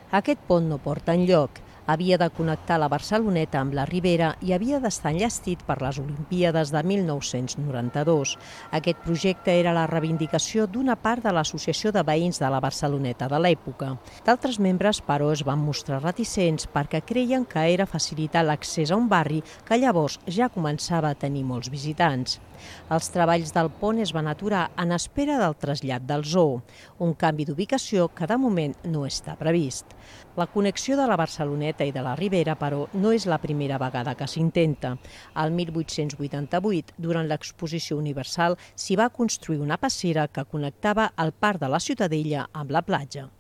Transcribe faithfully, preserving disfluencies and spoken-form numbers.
Aquest pont no porta enlloc. Havia de connectar la Barceloneta amb la Ribera i havia d'estar enllestit per les Olimpíades de mil nou-cents noranta-dos. Aquest projecte era la reivindicació d'una part de l'Associació de Veïns de la Barceloneta de l'època. D'altres membres, però, es van mostrar reticents perquè creien que era facilitar l'accés a un barri que llavors ja començava a tenir molts visitants. Els treballs del pont es van aturar en espera del trasllat del zoo, un canvi d'ubicació que de moment no està previst. La connexió de la Barceloneta i de la Ribera, però, no és la primera vegada que s'intenta. El mil vuit-cents vuitanta-vuit, durant l'Exposició Universal, s'hi va construir una passera que connectava el parc de la Ciutadella amb la platja.